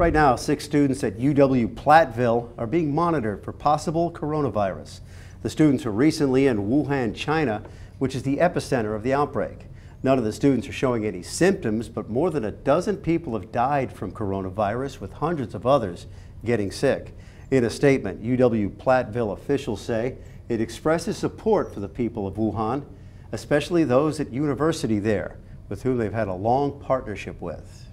Right now, 6 students at UW-Platteville are being monitored for possible coronavirus. The students were recently in Wuhan, China, which is the epicenter of the outbreak. None of the students are showing any symptoms, but more than a dozen people have died from coronavirus, with hundreds of others getting sick. In a statement, UW-Platteville officials say it expresses support for the people of Wuhan, especially those at university there, with whom they've had a long partnership with.